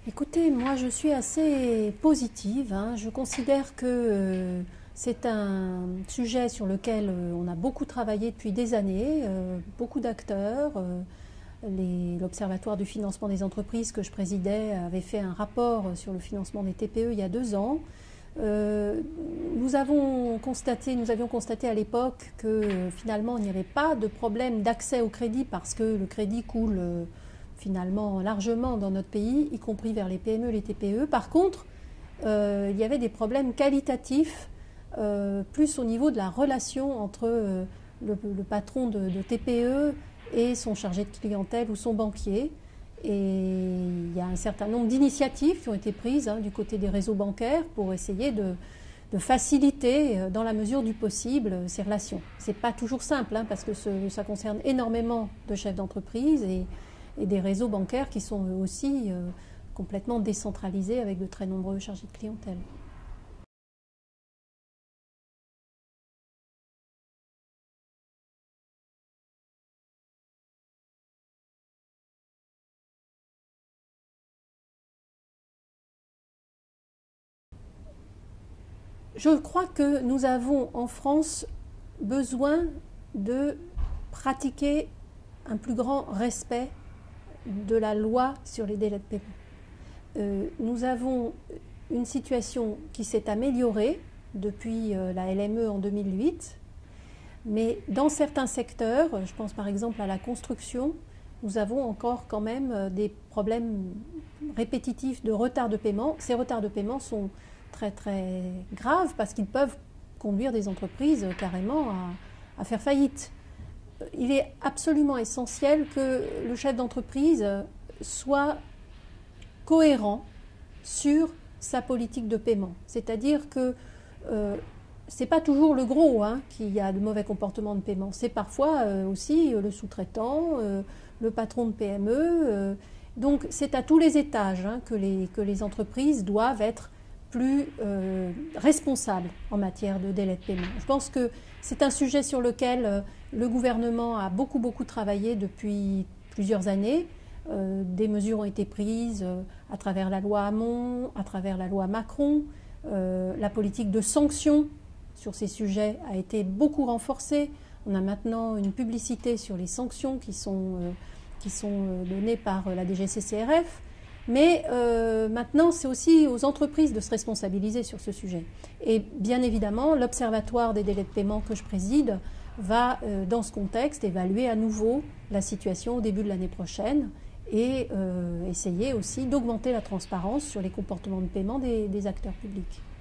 Écoutez, moi je suis assez positive, hein. Je considère que c'est un sujet sur lequel on a beaucoup travaillé depuis des années, beaucoup d'acteurs. L'Observatoire du financement des entreprises que je présidais avait fait un rapport sur le financement des TPE il y a 2 ans. Nous avions constaté à l'époque que finalement il n'y avait pas de problème d'accès au crédit parce que le crédit coule finalement largement dans notre pays, y compris vers les PME, les TPE. Par contre, il y avait des problèmes qualitatifs, plus au niveau de la relation entre le patron de TPE et son chargé de clientèle ou son banquier. Et il y a un certain nombre d'initiatives qui ont été prises du côté des réseaux bancaires pour essayer de faciliter, dans la mesure du possible, ces relations. C'est pas toujours simple, parce que ça concerne énormément de chefs d'entreprise et des réseaux bancaires qui sont eux aussi complètement décentralisés avec de très nombreux chargés de clientèle. Je crois que nous avons en France besoin de pratiquer un plus grand respect de la loi sur les délais de paiement. Nous avons une situation qui s'est améliorée depuis la LME en 2008, mais dans certains secteurs, je pense par exemple à la construction, nous avons encore quand même des problèmes répétitifs de retard de paiement. Ces retards de paiement sont très très graves parce qu'ils peuvent conduire des entreprises carrément à faire faillite. Il est absolument essentiel que le chef d'entreprise soit cohérent sur sa politique de paiement. C'est-à-dire que ce n'est pas toujours le gros qui a de mauvais comportements de paiement. C'est parfois aussi le sous-traitant, le patron de PME. Donc c'est à tous les étages que les entreprises doivent être plus responsables en matière de délai de paiement. Je pense que c'est un sujet sur lequel le gouvernement a beaucoup travaillé depuis plusieurs années. Des mesures ont été prises à travers la loi Hamon, à travers la loi Macron. La politique de sanctions sur ces sujets a été beaucoup renforcée. On a maintenant une publicité sur les sanctions qui sont données par la DGCCRF. Mais maintenant, c'est aussi aux entreprises de se responsabiliser sur ce sujet. Et bien évidemment, l'Observatoire des délais de paiement que je préside va, dans ce contexte, évaluer à nouveau la situation au début de l'année prochaine et essayer aussi d'augmenter la transparence sur les comportements de paiement des acteurs publics.